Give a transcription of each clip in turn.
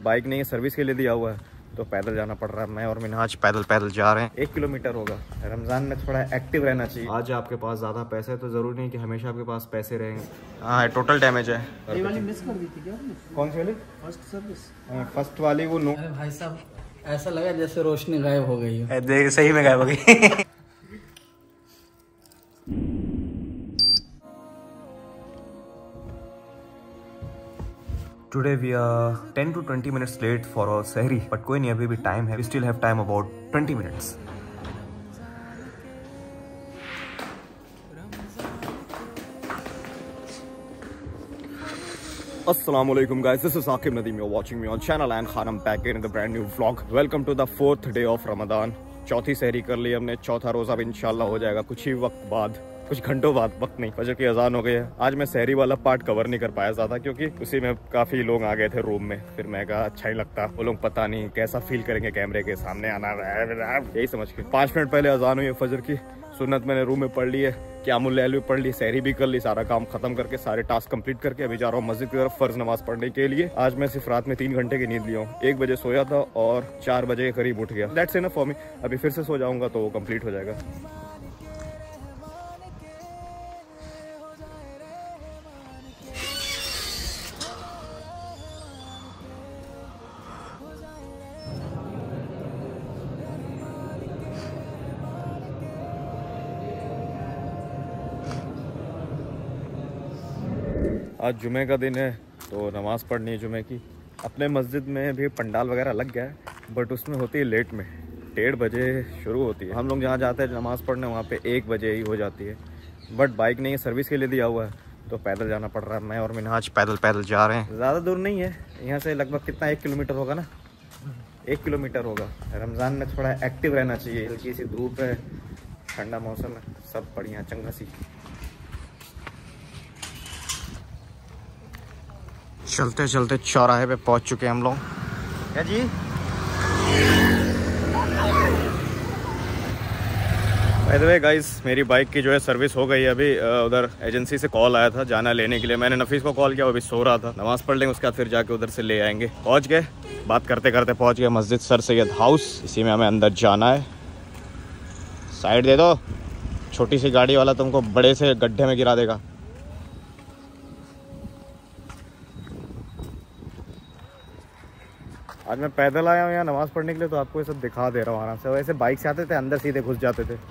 Bike नहीं है, service के लिए दिया हुआ है, तो पैदल जाना पड़ रहा है। मैं और मिनहाज पैदल जा रहे हैं। 1 किलोमीटर होगा। रमज़ान में थोड़ा एक्टिव रहना चाहिए। आज आपके पास ज़्यादा पैसे है तो ज़रूरी नहीं कि हमेशा आपके पास पैसे रहेंगे। हाँ, टोटल डैमेज है। ये वाली मिस कर दी थी क्या आपने? कौन सी वाली? First service. फर्स्ट वाली वो नो। अरे भाई साहब, ऐसा लगा जैसे रोशनी गायब हो गई है। देख, सही में गायब हो गई। Today we are 10 to 20 minutes late for our सहरी, but कोई नहीं, अभी भी टाइम है। We still have time about 20 minutes. Assalamualaikum guys, this is Aqib Nadeem. You're watching me on channel and Khan. I'm back in the brand new vlog. Welcome to the 4th day of Ramadan. चौथी सहरी कर ली हमने, चौथा रोजा अब इंशाल्लाह हो जाएगा कुछ ही वक्त बाद, कुछ घंटों बाद, वक्त नहीं, फजर की अजान हो गई है। आज मैं सहरी वाला पार्ट कवर नहीं कर पाया ज़्यादा, क्योंकि उसी में काफ़ी लोग आ गए थे रूम में। फिर मैं कहा अच्छा ही लगता, वो लोग पता नहीं कैसा फील करेंगे कैमरे के सामने आना, यही समझ के 5 मिनट पहले अजान हुई है फजर की। सुन्नत मैंने रूम में पढ़ ली है, क़यामुल लैल भी पढ़ ली, सहरी भी कर ली, सारा काम खत्म करके सारे टास्क कंप्लीट करके अभी जा रहा हूँ मस्जिद की तरफ फ़र्ज़ नमाज़ पढ़ने के लिए। आज मैं सिर्फ रात में 3 घंटे की नींद लिया हूँ। 1 बजे सोया था और 4 बजे के करीब उठ गया। That's enough for me. अभी फिर से सो जाऊँगा तो वो कंप्लीट हो जाएगा। आज जुमे का दिन है तो नमाज़ पढ़नी है जुमे की। अपने मस्जिद में भी पंडाल वगैरह लग गया है, बट उसमें होती है लेट में, 1:30 बजे शुरू होती है। हम लोग जहाँ जाते हैं नमाज़ पढ़ने वहाँ पे 1 बजे ही हो जाती है। बट बाइक नहीं है, सर्विस के लिए दिया हुआ है, तो पैदल जाना पड़ रहा है। मैं और मिनहाज पैदल जा रहे हैं। ज़्यादा दूर नहीं है, यहाँ से लगभग कितना 1 किलोमीटर होगा ना, 1 किलोमीटर होगा। रमज़ान में थोड़ा एक्टिव रहना चाहिए, हल्की सी धूप है, ठंडा मौसम है, सब बढ़िया चंगा सी। चलते चलते चौराहे पे पहुंच चुके हैं हम लोग। क्या जी? बाय द वे गाइस, मेरी बाइक की जो है सर्विस हो गई है। अभी उधर एजेंसी से कॉल आया था जाना लेने के लिए। मैंने नफीस को कॉल किया, वो अभी सो रहा था। नमाज़ पढ़ लेंगे उसके बाद फिर जाके उधर से ले आएंगे। पहुंच गए, बात करते करते पहुंच गए मस्जिद सर सैयद हाउस। इसी में हमें अंदर जाना है। साइड दे दो, छोटी सी गाड़ी वाला तुमको बड़े से गड्ढे में गिरा देगा। आज मैं पैदल आया हूँ यहाँ नमाज़ पढ़ने के लिए, तो आपको ये सब दिखा दे रहा हूँ आराम से। वैसे बाइक से आते थे अंदर सीधे घुस जाते थे।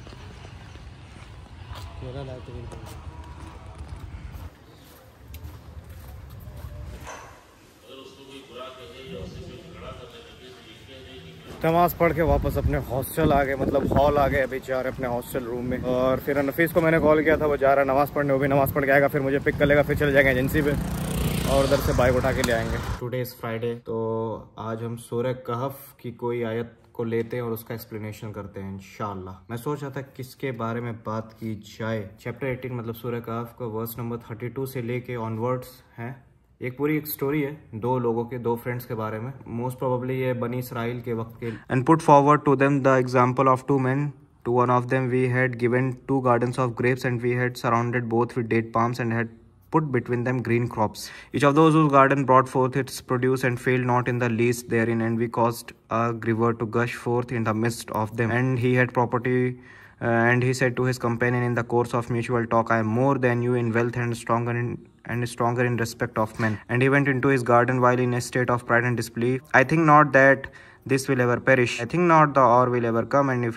नमाज़ पढ़ के वापस अपने हॉस्टल आ गए, मतलब हॉल आ गए। अभी जा रहे अपने हॉस्टल रूम में। और फिर नफीस को मैंने कॉल किया था, वो जा रहा है नमाज़ पढ़ने, वो भी नमाज़ पढ़ के आएगा, फिर मुझे पिक कर लेगा, फिर चले जाएंगे एजेंसी पे और उधर से बाइक उठा के ले आएंगे। टुडे इज़ फ्राइडे, तो आज हम सूरह कहफ की कोई आयत को लेते हैं और उसका एक्सप्लेनेशन करते हैं इंशाअल्लाह। मैं सोच रहा था किसके बारे में बात की जाए। चैप्टर 18 मतलब सूरह कहफ का वर्स नंबर 32 से लेके ऑनवर्ड्स है। एक पूरी एक स्टोरी है 2 लोगों के, 2 फ्रेंड्स के बारे में। मोस्ट प्रोबेबली ये बनी इसराइल के वक्त के। And put forward to them the example of 2 men. To one of them we had given 2 gardens of grapes, and we had surrounded both with date palms, and had put between them green crops. Each of those whose garden brought forth its produce, and failed not in the least therein. And we caused a river to gush forth in the midst of them. And he had property, and he said to his companion in the course of mutual talk, I am more than you in wealth, and stronger in respect of men. And he went into his garden while in a state of pride and disbelief. I think not that this will ever perish. I think not the hour will ever come, and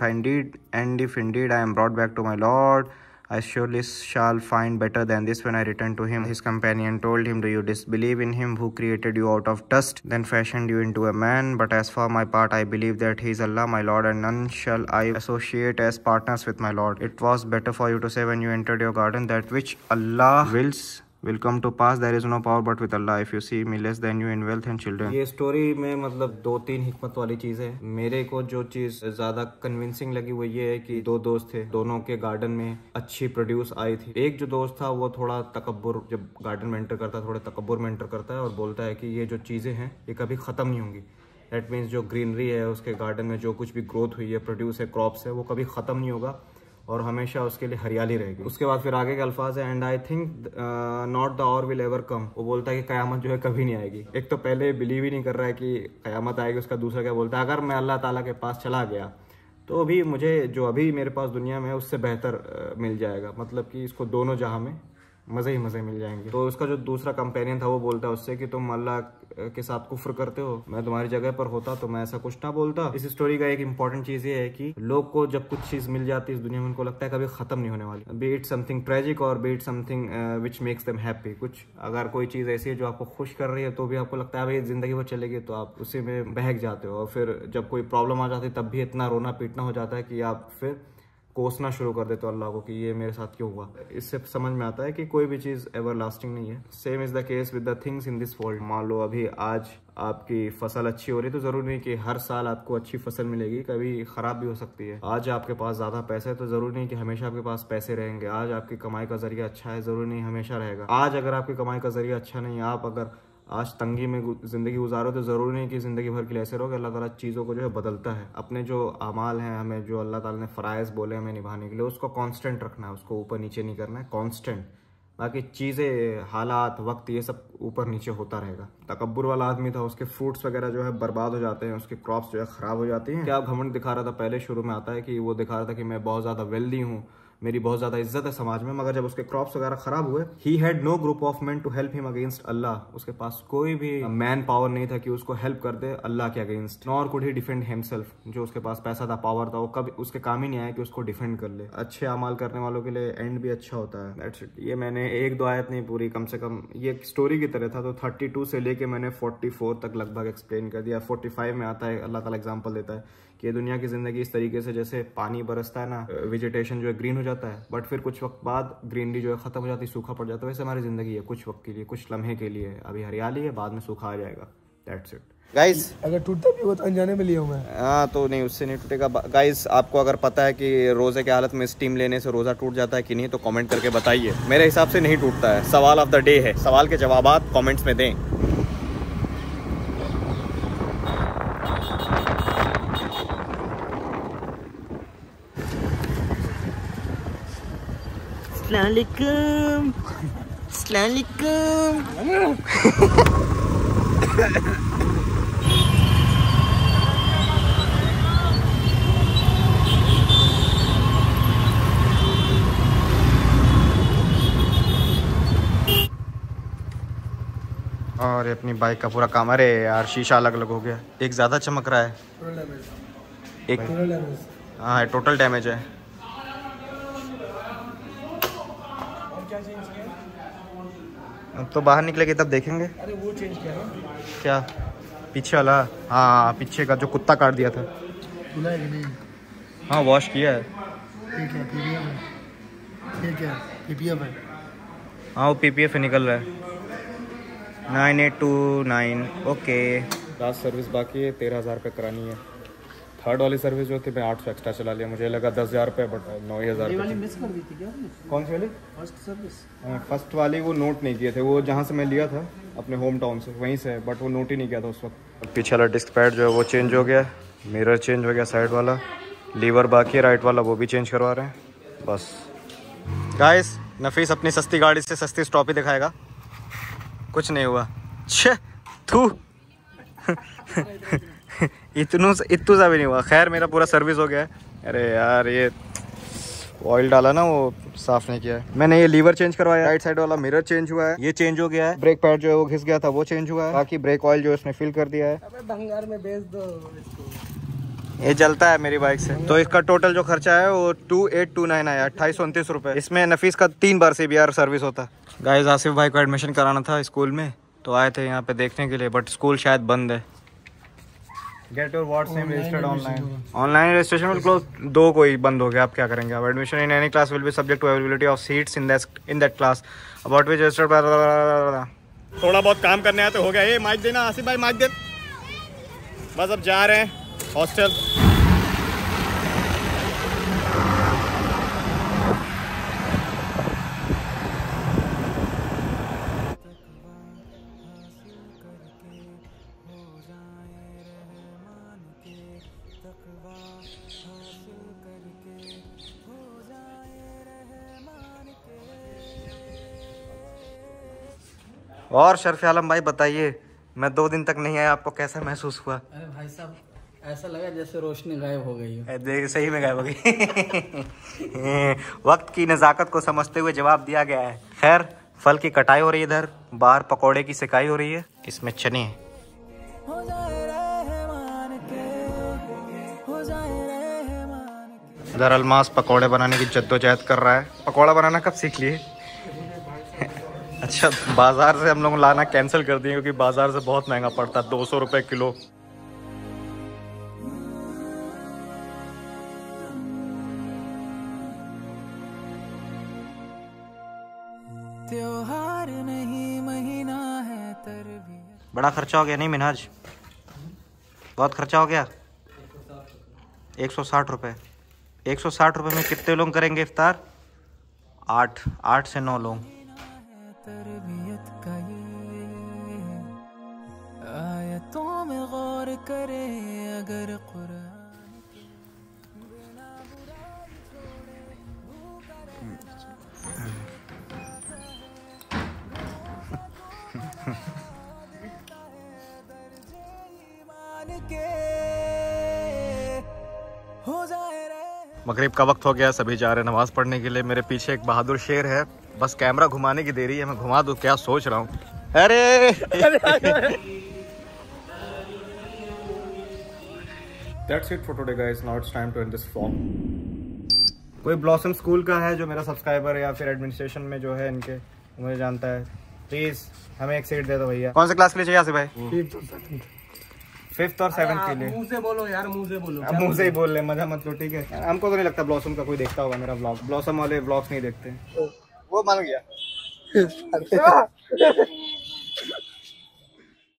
if indeed I am brought back to my Lord, I surely shall find better than this when I return to him. His companion told him, do you disbelieve in him who created you out of dust, then fashioned you into a man? But as for my part, I believe that he is Allah my Lord, and none shall I associate as partners with my Lord. It was better for you to say when you entered your garden, that which Allah wills will come to pass. There is no power but with Allah. If you see me less than you in wealth and children. ये story में मतलब 2-3 हिकमत वाली चीज़ है। मेरे को जो चीज़ ज़्यादा कन्विंसिंग लगी वो ये है कि 2 दोस्त थे, दोनों के गार्डन में अच्छी प्रोड्यूस आई थी। एक जो दोस्त था वो थोड़ा तकब्बुर, जब गार्डन में एंटर करता है थोड़े तकब्बुर में एंटर करता है और बोलता है कि ये जो चीज़ें हैं ये कभी ख़त्म नहीं होंगी। दैट मीन्स जो ग्रीनरी है उसके गार्डन में, जो कुछ भी ग्रोथ हुई है, प्रोड्यूस है, क्रॉप्स है, वो कभी ख़त्म नहीं होगा। और हमेशा उसके लिए हरियाली रहेगी। उसके बाद फिर आगे के अल्फाज है, and I think not the hour will ever come. वो बोलता है कि कयामत जो है कभी नहीं आएगी। एक तो पहले बिलीव ही नहीं कर रहा है कि कयामत आएगी, उसका दूसरा क्या बोलता है, अगर मैं अल्लाह ताला के पास चला गया तो अभी मुझे जो अभी मेरे पास दुनिया में है उससे बेहतर मिल जाएगा, मतलब कि इसको दोनों जहां में मज़े ही मज़े मिल जाएंगे। तो उसका जो दूसरा कंपेनियन था वो बोलता है उससे कि तुम अल्लाह के साथ कुफ्र करते हो, मैं तुम्हारी जगह पर होता तो मैं ऐसा कुछ ना बोलता। इस स्टोरी का एक इंपॉर्टेंट चीज़ ये है कि लोग को जब कुछ चीज़ मिल जाती है इस दुनिया में, उनको लगता है कभी ख़त्म नहीं होने वाली, बी इट समथिंग ट्रेजिक और be it something which makes them happy. कुछ अगर कोई चीज़ ऐसी है जो आपको खुश कर रही है तो भी आपको लगता है भाई ज़िंदगी भर चलेगी, तो आप उसी में बहक जाते हो। और फिर जब कोई प्रॉब्लम आ जाती है तब भी इतना रोना पीटना हो जाता है कि आप फिर कोसना शुरू कर देते हो अल्लाह को कि ये मेरे साथ क्यों हुआ। इससे समझ में आता है कि कोई भी चीज़ एवर लास्टिंग नहीं है। Same is the case with the things in this world. मान लो अभी आज आपकी फसल अच्छी हो रही है तो ज़रूरी नहीं कि हर साल आपको अच्छी फसल मिलेगी, कभी ख़राब भी हो सकती है। आज आपके पास ज़्यादा पैसा है तो ज़रूरी नहीं कि हमेशा आपके पास पैसे रहेंगे। आज आपकी कमाई का जरिया अच्छा है, ज़रूरी नहीं हमेशा रहेगा। आज अगर आपकी कमाई का जरिया अच्छा नहीं है, आप अगर आज तंगी में ज़िंदगी गुजारो तो ज़रूरी नहीं कि ज़िंदगी भर के लिए ऐसे रहो। कि अल्लाह ताला चीज़ों को जो है बदलता है। अपने जो अमाल हैं, हमें जो अल्लाह ताला ने फ़राइज़ बोले हमें निभाने के लिए, उसको कांस्टेंट रखना है, उसको ऊपर नीचे नहीं करना है, कांस्टेंट। बाकी चीज़ें, हालात, वक्त, ये सब ऊपर नीचे होता रहेगा। तकब्बुर वाला आदमी था, उसके फ्रूट्स वगैरह जो है बर्बाद हो जाते हैं, उसके क्रॉप्स जो है ख़राब हो जाती हैं। क्या घमंड दिखा रहा था पहले शुरू में आता है कि वो दिखा रहा था कि मैं बहुत ज़्यादा वेल्दी हूँ, मेरी बहुत ज़्यादा इज्जत है समाज में, मगर जब उसके क्रॉप्स वगैरह खराब हुए, he had no group of man to help him against अल्लाह। उसके पास कोई भी मैन पावर नहीं था कि उसको हेल्प कर दे अल्लाह के against. Nor could he defend himself. जो उसके पास पैसा था, पावर था, वो कभी उसके काम ही नहीं आया कि उसको डिफेंड कर ले। अच्छे अमाल करने वालों के लिए एंड भी अच्छा होता है। That's it. ये मैंने एक दो आयत नहीं पूरी, कम से कम ये एक स्टोरी की तरह था, तो 32 से लेके मैंने 44 तक लगभग एक्सप्लेन कर दिया। 45 में आता है, अल्लाह ताला एग्जाम्पल देता है कि दुनिया की ज़िंदगी इस तरीके से जैसे पानी बरसता है ना, वेजिटेशन जो है ग्रीन हो जाता है, बट फिर कुछ वक्त बाद ग्रीनरी जो है ख़त्म हो जाती है, सूखा पड़ जाता है। वैसे हमारी ज़िंदगी है, कुछ वक्त के लिए, कुछ लम्हे के लिए अभी हरियाली है, बाद में सूखा आ जाएगा। That's it guys. अगर टूटता भी हो तो अनजाने में लिया हूँ मैं। हाँ, तो नहीं, उससे नहीं टूटेगा। गाइस, आपको अगर पता है कि रोज़े की हालत में स्टीम लेने से रोज़ा टूट जाता है कि नहीं, तो कमेंट करके बताइए। मेरे हिसाब से नहीं टूटता है। सवाल ऑफ द डे है, सवाल के जवाबात कमेंट्स में दें। अस्सलामुअलैकुम, अस्सलामुअलैकुम। और अपनी बाइक का पूरा काम, अरे यार शीशा अलग अलग हो गया, एक ज़्यादा चमक रहा है, एक हाँ टोटल डैमेज है। अब तो बाहर निकलेगी तब देखेंगे। अरे वो चेंज किया ना? क्या? पीछे वाला? हाँ, पीछे का जो कुत्ता काट दिया था। धुला है कि नहीं? हाँ, वॉश किया है। ठीक है, पीपीएफ है। ठीक है, पीपीएफ है। हाँ, वो पीपीएफ निकल रहा है। 9829 ओके। लास्ट सर्विस बाकी है, 13,000 रुपये करानी है। थर्ड वाली सर्विस जो थी मैं 800 एक्स्ट्रा चला लिया, मुझे लगा 10,000 रुपये, बट 9,000 रुपये। मिस कर दी थी क्या? कौन सी वाली? First service. फर्स्ट वाली वो नोट नहीं किए थे, वो जहाँ से मैं लिया था अपने होम टाउन से, वहीं से, बट वो नोट ही नहीं किया था उस वक्त। पीछे वाला डिस्क पैड जो है वो चेंज हो गया, मिरर चेंज हो गया साइड वाला, लीवर बाकी है राइट वाला, वो भी चेंज करवा रहे हैं बस। गाइस, नफीस अपनी सस्ती गाड़ी से सस्ती स्टॉप ही दिखाएगा। कुछ नहीं हुआ, छे थू इतनू सा भी नहीं हुआ। खैर, मेरा पूरा सर्विस हो गया है। अरे यार, ये ऑयल डाला ना, वो साफ नहीं किया है मैंने। ये लीवर चेंज करवाया, राइट साइड वाला मिरर चेंज हुआ है, ये चेंज हो गया है, ब्रेक पैड जो है वो घिस गया था वो चेंज हुआ है, बाकी ब्रेक ऑयल जो है उसने फिल कर दिया है। अबे भंगार में बेच दो इसको। ये जलता है मेरी बाइक से। तो इसका टोटल जो खर्चा है वो 2829 आया, 2829 रुपये। इसमें नफीस का 3 बार CBR सर्विस होता है। गाइस, आसिफ भाई को एडमिशन कराना था स्कूल में, तो आए थे यहाँ पे देखने के लिए, बट स्कूल शायद बंद है। Get your what's name registered online. Online registration will close. 2 कोई बंद हो गया, आप क्या करेंगे? अब admission in any class will be subject to availability of seats in that class about which registered. थोड़ा बहुत काम करने आया तो हो गया। ये माइक देना आसिफ भाई, माइक दे। बस अब जा रहे हैं हॉस्टल। और शर्फ आलम भाई बताइए, मैं 2 दिन तक नहीं आया, आपको कैसा महसूस हुआ? अरे भाई साहब, ऐसा लगा जैसे रोशनी गायब हो गई हो। देख सही में गायब हो गई। वक्त की नज़ाकत को समझते हुए जवाब दिया गया है। खैर, फल की कटाई हो रही है, इधर बाहर पकोड़े की सिकाई हो रही है, इसमें चने हैं। इधर अलमास पकोड़े बनाने की जद्दोजहद कर रहा है। पकोड़ा बनाना कब सीख लिए? अच्छा, बाजार से हम लोग लाना कैंसिल कर दिए क्योंकि बाजार से बहुत महंगा पड़ता है, 200 रुपये किलो। त्योहार नहीं महीना है तरबियत। बड़ा खर्चा हो गया नहीं मिनहाज? बहुत खर्चा हो गया। 160 रुपये। 160 रुपये में कितने लोग करेंगे इफ्तार? 8 से 9 लोग। तरबियत का ये आयतों में गौर करे अगर कुरान मगरिब का वक्त हो गया, सभी जा रहे हैं नमाज पढ़ने के लिए। मेरे पीछे एक बहादुर शेर है, बस कैमरा घुमाने की देरी है, मैं घुमा दूं क्या सोच रहा हूँ। अरे That's it for today guys, now it's time to end this vlog। कोई ब्लॉसम स्कूल का है जो मेरा सब्सक्राइबर है या फिर एडमिनिस्ट्रेशन में जो है इनके, मुझे जानता है, प्लीज हमें एक सीट दे दो भैया। कौन से क्लास के लिए चाहिए आसिफ भाई? 5th और 7th के लिए। मुंह से बोलो यार, मुंह से बोलो। अब मुंह से ही बोल ले, मजा मत लो, ठीक है? हमको तो नहीं लगता ब्लॉसम का कोई देखता होगा मेरा ब्लॉग, ब्लॉसम वाले ब्लॉग्स नहीं देखते। वो मान गया।